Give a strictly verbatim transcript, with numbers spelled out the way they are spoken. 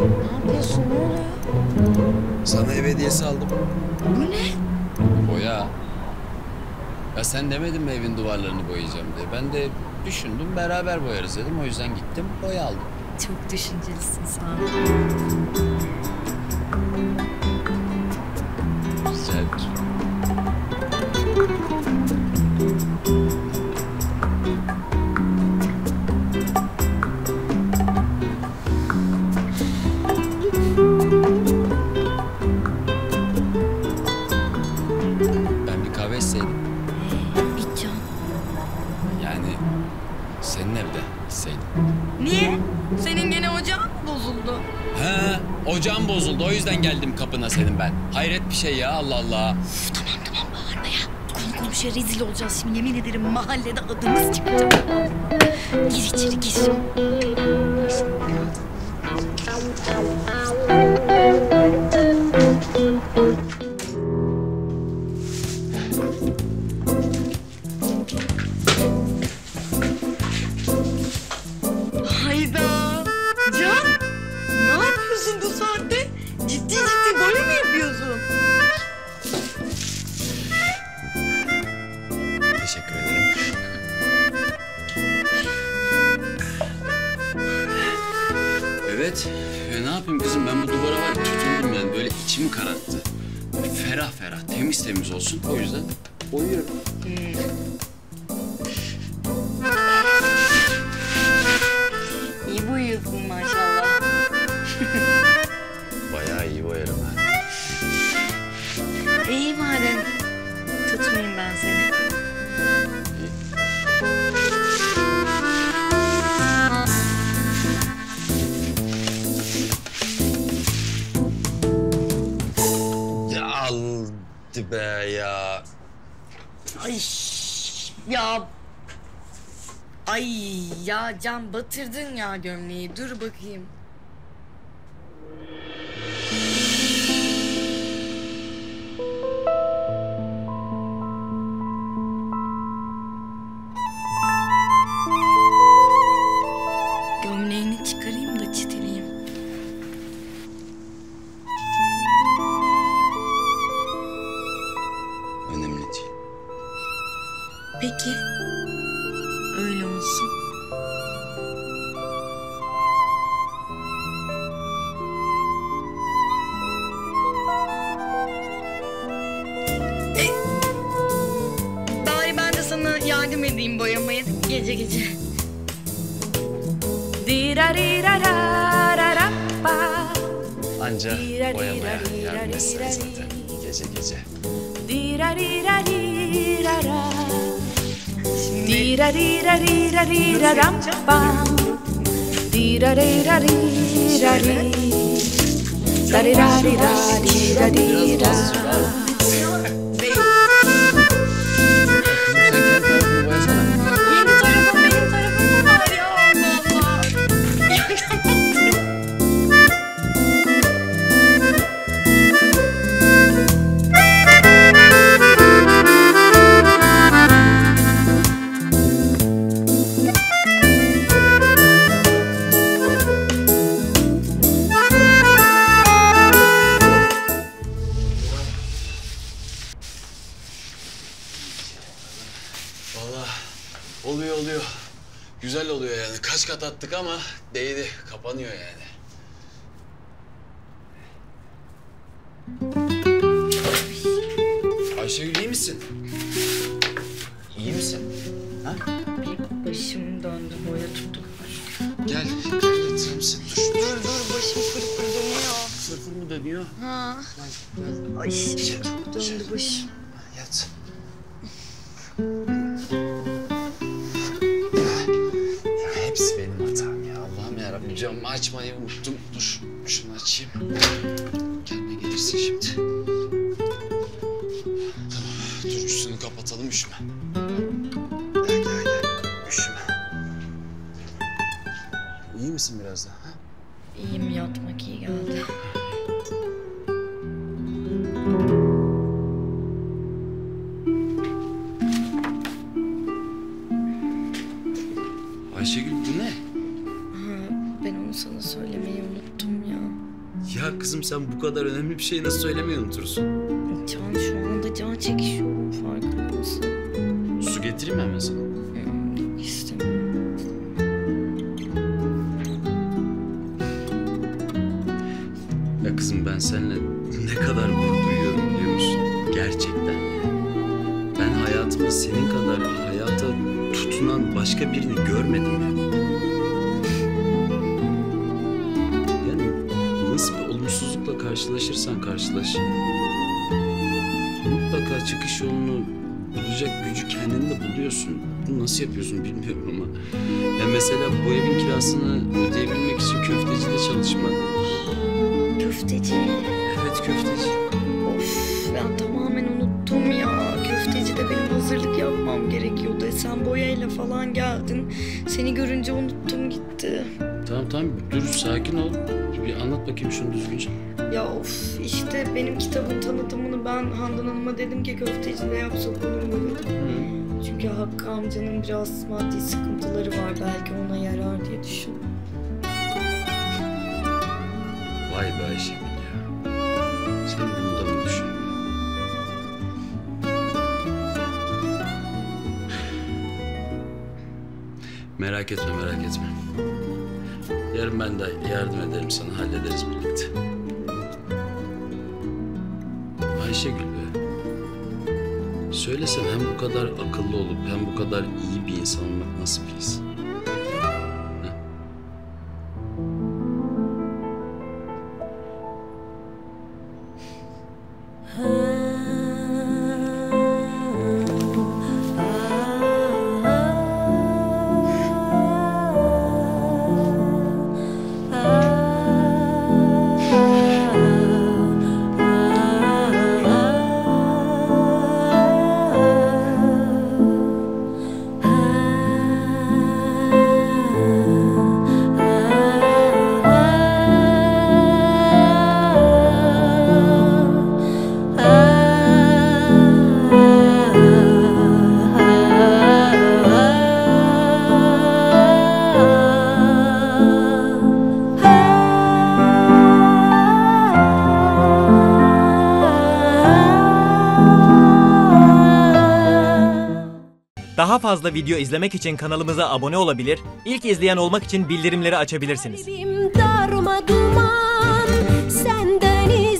Ne yapıyorsun? Ne oluyor? Sana ev hediyesi aldım. Bu ne? Boya. Ya sen demedin mi evin duvarlarını boyayacağım diye. Ben de düşündüm, beraber boyarız dedim. O yüzden gittim, boya aldım. Çok düşüncelisin, sağ ol. Güzel. Ben bir kahve isteydim. Ee, İçcan. Yani senin evde isteydim. Niye? Senin gene ocağın mı bozuldu? He, ocağım bozuldu. O yüzden geldim kapına senin ben. Hayret bir şey ya, Allah Allah. Uf, tamam tamam bağırma ya. Konu komşuya rezil olacağız şimdi. Yemin ederim mahallede adımız çıkacak. Gir içeri gir. Hayda. Can, ne yapıyorsun bu saatte? Ciddi ciddi boya mı yapıyorsun? Teşekkür ederim. Evet, e, ne yapayım kızım, ben bu duvara var ya, tutundum yani, böyle içimi kararttı. Ferah ferah, temiz temiz olsun, o yüzden boyuyorum. İyi boyuyorsun maşallah. Bayağı iyi boyarım ha. İyi madem. Tutmayayım ben seni. Ya aldı be ya. Ay ya. Ay ya Can, batırdın ya gömleği. Dur bakayım. Gömleğini çıkarayım da çitileyim. Önemli değil. Peki. Öyle olsun. E, bari ben de sana yardım edeyim boyamaya gece gece. Anca boyamaya yardım etsen zaten gece gece. Sen kendi tarafını boyasana. Yeni tarafım benim tarafım mı var ya? Allah Allah. Vallahi oluyor oluyor. Güzel oluyor yani. Kaç kat attık ama değdi. Kapanıyor yani. Ayşegül iyi misin? İyi misin? Ha? Bir başım döndü, boya tuttu. Gel, gel yatırır mısın? Dur, dur. Dur dur, başım fırfır dönüyor. Fırfır mı dönüyor? Ha. Ay çok döndü başım. Yat. Ya hepsi benim hatam ya. Allah'ım yarabbim, camımı açmayı unuttum. Dur, şunu açayım. Kendine gelirsin şimdi. Tamam, dur üstünü kapatalım, üşüme. Gel, gel, gel. Üşüme. İyi misin biraz daha? Ha? İyiyim, yatmak iyi geldi. Ayşegül bu ne? Ha, ben onu sana söylemeyi unuttum ya. Ya kızım sen bu kadar önemli bir şeyi nasıl söylemeyi unutursun? Can şu anda can çekişiyorum farkında mısın? Su getireyim mi hemen sana? Hmm, istemiyorum. Ya kızım ben seninle ne kadar gurur duyuyorum biliyor musun? Gerçekten ya. Ben hayatımda senin kadar hayata tutunan başka birini görmedim ya. Yani nasıl bir olumsuzlukla karşılaşırsan karşılaş, mutlaka çıkış yolunu bulacak gücü kendinde buluyorsun. Bunu nasıl yapıyorsun bilmiyorum ama. Ya mesela bu evin kirasını ödeyebilmek için köftecide çalışmak. Köfteci. Evet köfteci. Of ben tamamen unuttum ya. Köftecide benim hazırlık yapmam gerekiyordu. E sen boyayla falan geldin. Seni görünce unuttum gitti. Tamam tamam dur sakin ol. Bir anlat bakayım şunu düzgünce. Ya of işte benim kitabın tanıtımını ben Handan Hanım'a dedim ki köftecide yapsak olur mu dedim. Hı. Çünkü Hakkı amcanın biraz maddi sıkıntıları var. Belki ona yarar diye düşündüm. Vay be Ayşegül ya. Sen bunu da mı düşündün? Merak etme merak etme. Yarın ben de yardım ederim sana, hallederiz birlikte. Ayşegül be. Söylesene hem bu kadar akıllı olup hem bu kadar iyi bir insan olmak nasıl bir his? Daha fazla video izlemek için kanalımıza abone olabilir, ilk izleyen olmak için bildirimleri açabilirsiniz. Darma duman senden